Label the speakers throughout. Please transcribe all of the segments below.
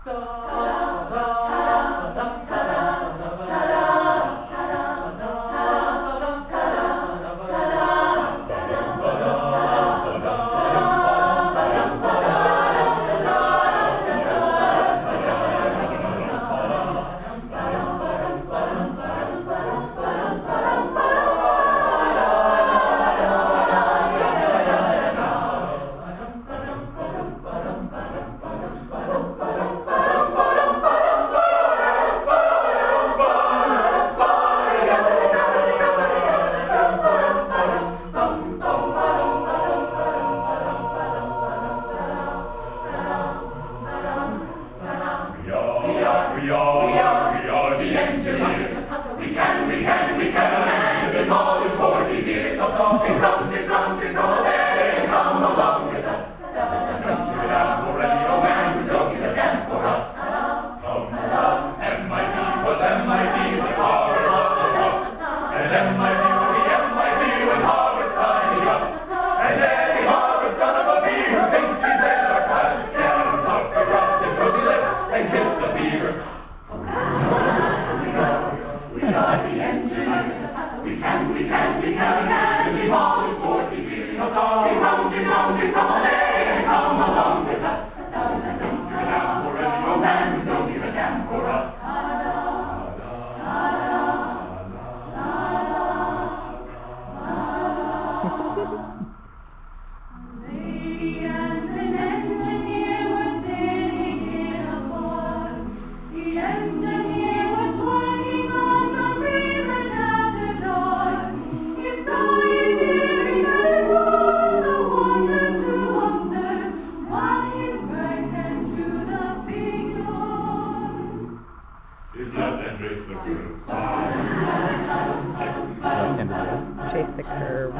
Speaker 1: Chase the curves.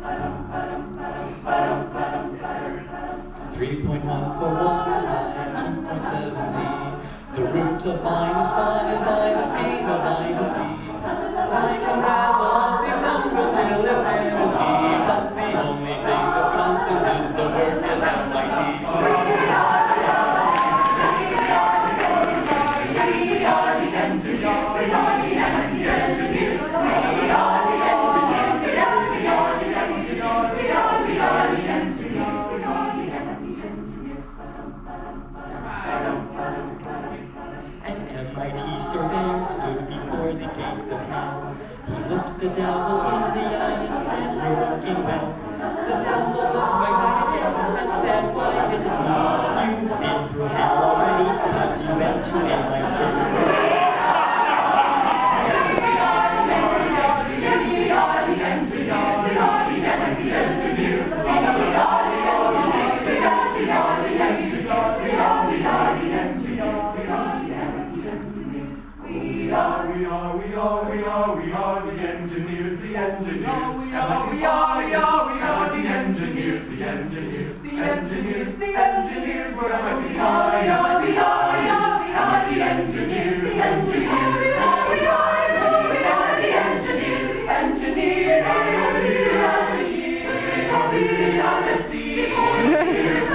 Speaker 2: 3.1 for 1 is pi, 2.7 z. The root of minus 1 is I, the speed of I to c. I can rattle off these numbers till infinity, but the only thing that's constant is the work at MIT. We are the engineers, we are the MIT engineers, we are the engineers, yes, we are the engineers, we are the engineers, we are the MIT engineers. An MIT surveyor stood before the gates of hell. He looked the devil in the eye and said, "You're looking well." The devil looked right back at him and said, "Why is it me? You've been through hell already, because you went to MIT." We are the engineers, the engineers. We are the engineers, the engineers, the engineers, the engineers. We're MIT. We are the engineers, the engineers. We are the engineers, engineers. We shall see. We are the engineers,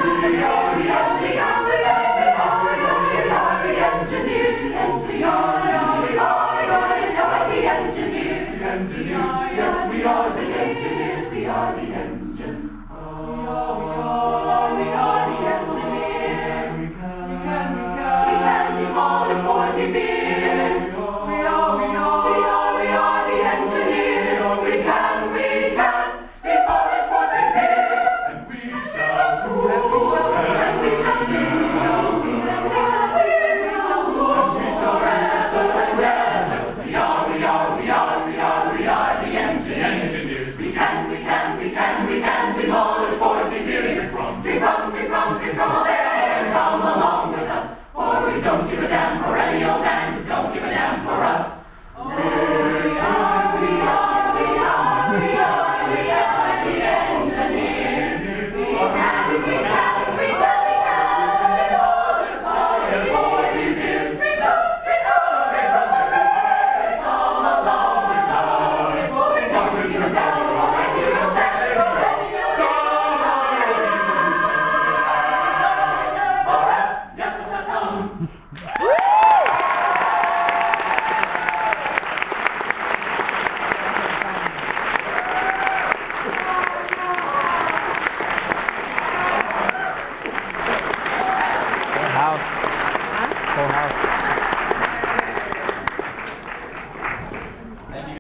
Speaker 2: yes, we are the engineers, we are the engine. We are the engineers. We can demolish 40 beers. We are the engineers. We can demolish 40 beers. And we shall down.